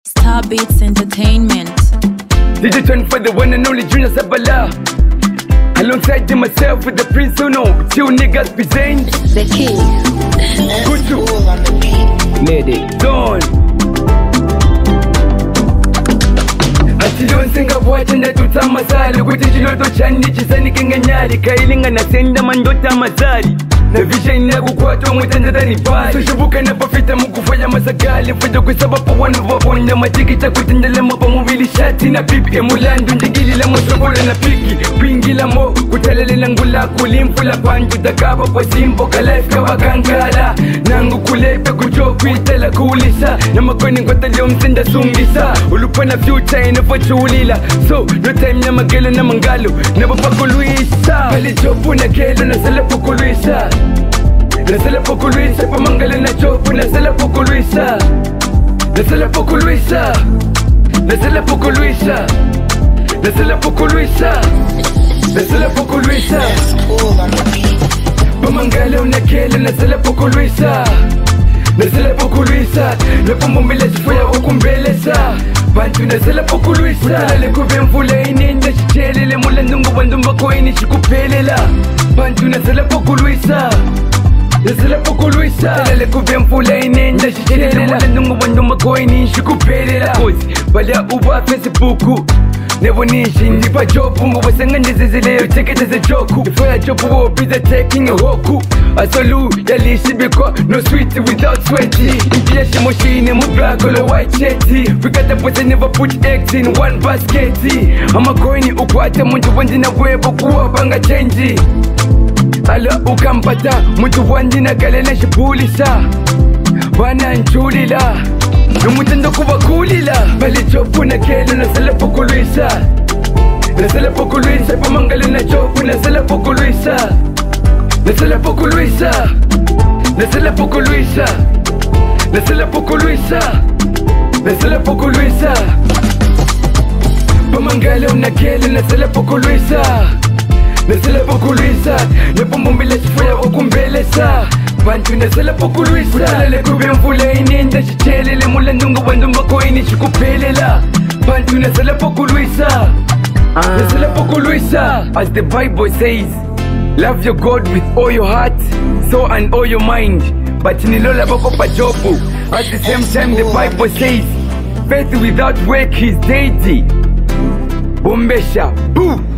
Starbeats Entertainment. DJ Tony for the one and only Junior Sabala. Alongside myself with the Prince Uno. Two niggas present The King. Kutu Lady Don Achilonsenga bwacha ndatuta masali kuti chiloto chandi chisani kenganyali kailinga nasenda mandota mazali na vision yakukwata mwitandadani pali sushubuka napafita mukufanya masagali mfuja kwisaba pa wanu wabonda majikita kutendelema pa mubili shati na pipi emulandu njigilila mwasobola na piki pingila mo kutalelela ngula kulimfula panju dakaba kwa simbo kalife kabakankala nangu kulepe kujo kuitela kuulisa na makoni ngotalio msenda sungisa ulupana future inafochulila so no time na magelo na mangalo na papakuluisa kalichopu na kelo na salapukuluisa Nasala poco Luisa, pa mangala na chopo, nasala poco Luisa. Nasala poco Luisa. Nasala poco Luisa. Nasala poco Luisa. Nasala poco Luisa. Pa mangala una kela, nasala poco Luisa. Nasala poco Luisa. Na pamumbila chifuya wakumbelesa. Bantu nasala poco Luisa. Kutalale kubemfula ininda chichelele mula ndungu bandumba koini chikupelela. Bantu nasala poco Luisa. Nasala poco Luisa Talale kubemfula inenda shichelela Mula ndungu banduma koini shikupelela Kozi Bala uba Facebooku Nebo nishi ndipa jopu Mwasanga nizizileo chekete ze joku Nifaya jopu wo pizza taking a hoku Asolu yalishi biko No sweet without sweaty Ingia shimoshine mubrakolo white chetty We got the boys that never put eggs in one basket Ama koini ukwate munju wandina webo kuwa banga change Ala ukampata mtu wandina galena shipulisa Wana nchulila Numutendo kubakulila Bali chopu na kelo nasala poco Luisa Nasala poco Luisa Pamangalo na chopu nasala poco Luisa Nasala poco Luisa Nasala poco Luisa Nasala poco Luisa Nasala poco Luisa Pamangalo na kelo nasala poco Luisa Nasala poco Luisa Napamumbila chifuya wakumbelesa Bantu nasala poco Luisa Kutalale kubemfula ininda chichelele Mula ndungu bandumba koini chikupelela Bantu nasala poco Luisa Nasala poco Luisa As the Bible says Love your God with all your heart, soul and all your mind But nilola bako pa jobu At the same time the Bible says Faith without work is deity Bombesha, boo